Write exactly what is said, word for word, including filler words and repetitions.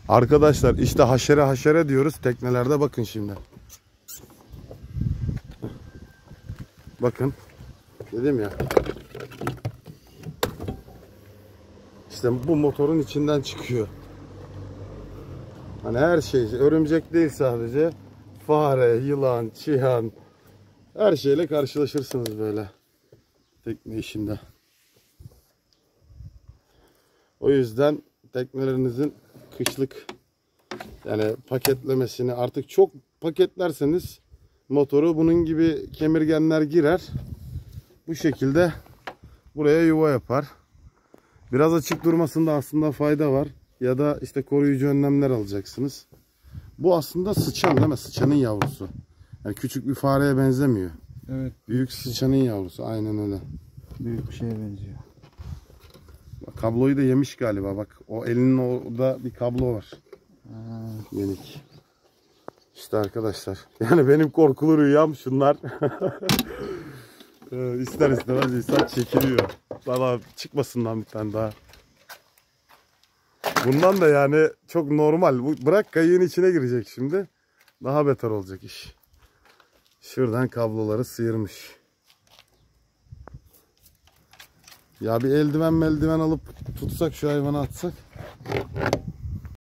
Arkadaşlar işte haşere haşere diyoruz teknelerde, bakın şimdi. Bakın. Dedim ya. İşte bu motorun içinden çıkıyor. Hani her şey, örümcek değil sadece. Fare, yılan, çıyan, her şeyle karşılaşırsınız böyle tekne işinde. O yüzden teknelerinizin kışlık yani paketlemesini, artık çok paketlerseniz motoru bunun gibi kemirgenler girer. Bu şekilde buraya yuva yapar. Biraz açık durmasında aslında fayda var. Ya da işte koruyucu önlemler alacaksınız. Bu aslında sıçan değil mi? Sıçanın yavrusu. Yani küçük bir fareye benzemiyor. Evet. Büyük sıçanın yavrusu. Aynen öyle. Büyük bir şeye benziyor. Bak, kabloyu da yemiş galiba. Bak o elinin orada bir kablo var. Ha. Yenik. İşte arkadaşlar. Yani benim korkulu rüyam şunlar. İster istemez insan çekiliyor. Valla çıkmasından bir tane daha. Bundan da yani çok normal. Bu, bırak kayığın içine girecek şimdi. Daha beter olacak iş. Şuradan kabloları sıyırmış. Ya bir eldiven meldiven alıp tutsak, şu hayvanı atsak.